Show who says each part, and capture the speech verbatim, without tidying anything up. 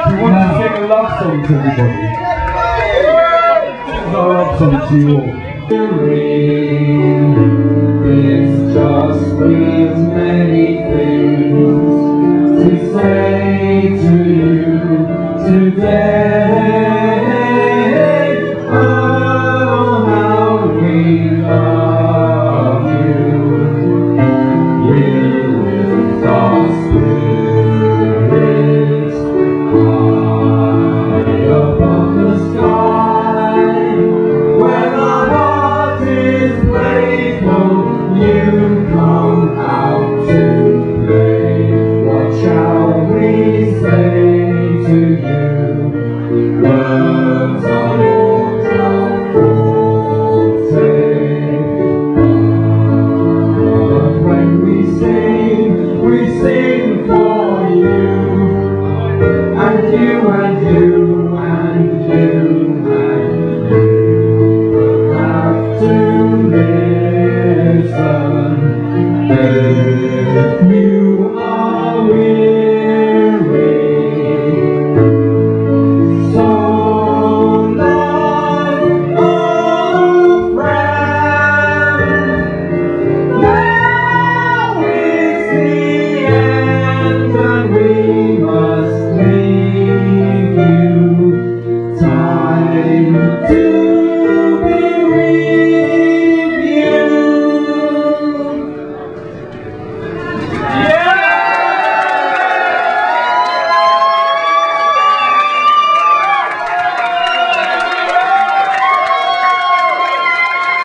Speaker 1: We want to sing a love song to everybody. This is our love song to you all. It's just with many things to say to you today. Oh, how we love you. You lift our spirits high above the sky. When our heart is playful, you come out to play. What shall we say to you? Words are not our forte, but when we sing, we sing for you, and you and you.